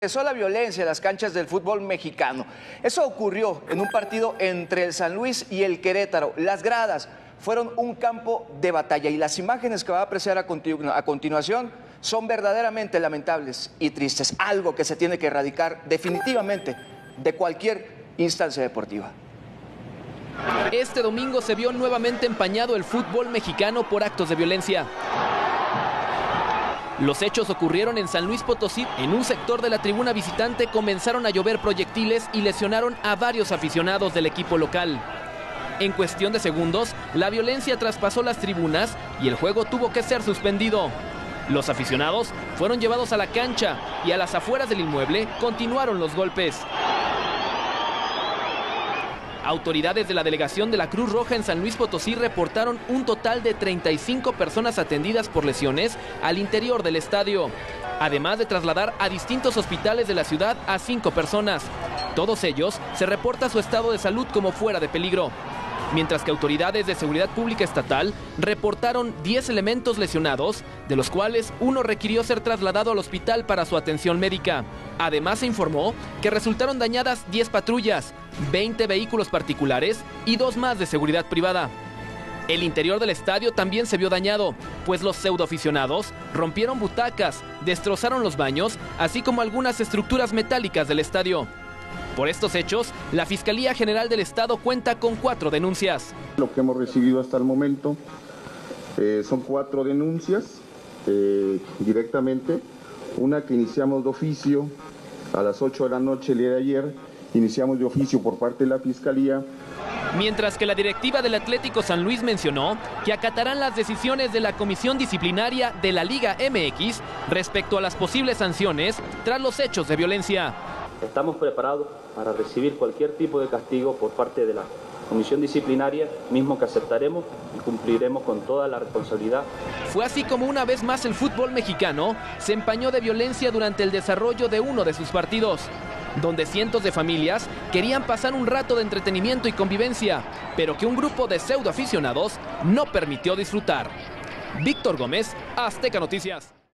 Empezó la violencia en las canchas del fútbol mexicano. Eso ocurrió en un partido entre el San Luis y el Querétaro. Las gradas fueron un campo de batalla y las imágenes que va a apreciar a continuación son verdaderamente lamentables y tristes. Algo que se tiene que erradicar definitivamente de cualquier instancia deportiva. Este domingo se vio nuevamente empañado el fútbol mexicano por actos de violencia. Los hechos ocurrieron en San Luis Potosí. En un sector de la tribuna visitante comenzaron a llover proyectiles y lesionaron a varios aficionados del equipo local. En cuestión de segundos, la violencia traspasó las tribunas y el juego tuvo que ser suspendido. Los aficionados fueron llevados a la cancha y a las afueras del inmueble continuaron los golpes. Autoridades de la delegación de la Cruz Roja en San Luis Potosí reportaron un total de 35 personas atendidas por lesiones al interior del estadio, además de trasladar a distintos hospitales de la ciudad a 5 personas. Todos ellos se reporta su estado de salud como fuera de peligro, mientras que autoridades de seguridad pública estatal reportaron 10 elementos lesionados, de los cuales uno requirió ser trasladado al hospital para su atención médica. Además se informó que resultaron dañadas 10 patrullas, 20 vehículos particulares y 2 más de seguridad privada. El interior del estadio también se vio dañado, pues los pseudoaficionados rompieron butacas, destrozaron los baños, así como algunas estructuras metálicas del estadio. Por estos hechos, la Fiscalía General del Estado cuenta con 4 denuncias. Lo que hemos recibido hasta el momento son 4 denuncias directamente. Una que iniciamos de oficio a las 8 de la noche el día de ayer, iniciamos de oficio por parte de la Fiscalía. Mientras que la directiva del Atlético San Luis mencionó que acatarán las decisiones de la Comisión Disciplinaria de la Liga MX respecto a las posibles sanciones tras los hechos de violencia. Estamos preparados para recibir cualquier tipo de castigo por parte de la Comisión Disciplinaria, mismo que aceptaremos y cumpliremos con toda la responsabilidad. Fue así como una vez más el fútbol mexicano se empañó de violencia durante el desarrollo de uno de sus partidos, donde cientos de familias querían pasar un rato de entretenimiento y convivencia, pero que un grupo de pseudoaficionados no permitió disfrutar. Víctor Gómez, Azteca Noticias.